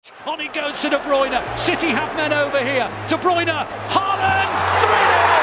On he goes to De Bruyne. City have men over here. De Bruyne, Haaland, 3-0.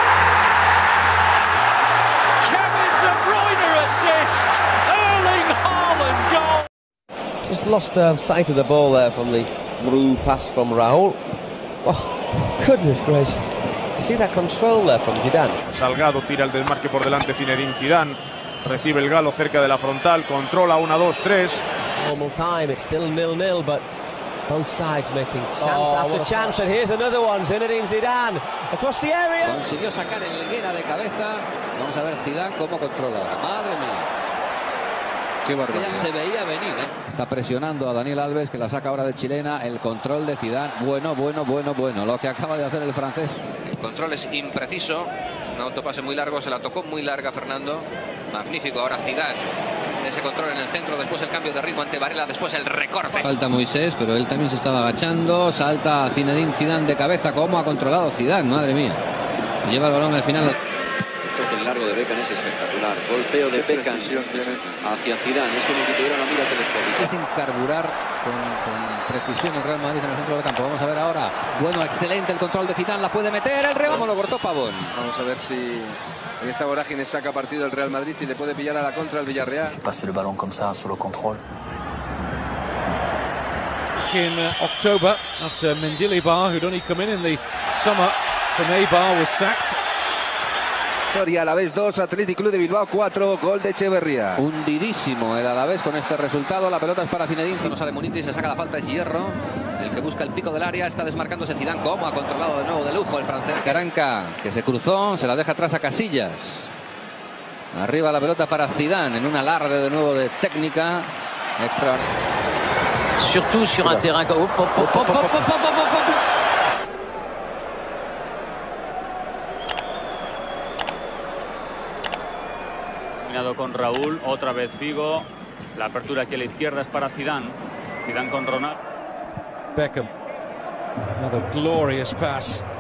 Kevin De Bruyne assist. Erling Haaland goal. Just lost sight of the ball there from the through pass from Raúl. Oh, goodness gracious. You see that control there from Zidane? Salgado tira el desmarque por delante Zinedine Zidane. Recibe el galo cerca de la frontal. Controla 1, 2, 3. Normal time, it's still 0-0, but both sides making chance after chance, and here's another one. Zinedine Zidane across the area. Consiguió sacar el Helguera de cabeza. Vamos a ver Zidane cómo controla. Madre mía. Qué barbaridad. Ya se veía venir, ¿eh? Está presionando a Daniel Alves, que la saca ahora de chilena. El control de Zidane. Bueno. Lo que acaba de hacer el francés. El control es impreciso. Un autopase muy largo, se la tocó muy larga Fernando. Magnífico ahora Zidane. Ese control en el centro, después el cambio de ritmo ante Varela, después el recorte. Falta Moisés, pero él también se estaba agachando. Salta Zinedine Zidane de cabeza. ¿Cómo ha controlado Zidane? Madre mía. Lleva el balón al final. El largo de Beckham es espectacular. Golpeo de Beckham hacia Zidane. Es como que tuviera una mira telescópica. Sin carburar con precisión el Real Madrid en el centro del campo. Vamos a ver ahora. Bueno, excelente el control de Zidane. La puede meter el Real. Lo cortó Pavón. Vamos a ver si en esta vorágine saca partido el Real Madrid y le puede pillar a la contra el Villarreal. Passer le ballon comme ça sur le contrôle. In October, after Mendilibar, who'd only come in the summer from Eibar, was sacked. Victoria Alavés 2, Athletic Club de Bilbao 4, gol de Echeverría. Hundidísimo el Alavés con este resultado. La pelota es para Zinedine. No sale Muniz, se saca la falta, es Hierro. El que busca el pico del área, está desmarcándose Zidane. ¿Cómo ha controlado de nuevo de lujo el francés? Caranca, que se cruzó, se la deja atrás a Casillas. Arriba la pelota para Zidane, en un alarde de nuevo de técnica. Extraordinario. Surtout sur un terrain comme... Con Raúl, otra vez Figo, la apertura aquí a la izquierda es para Zidane. Zidane con Ronaldo. Beckham, another glorious pass.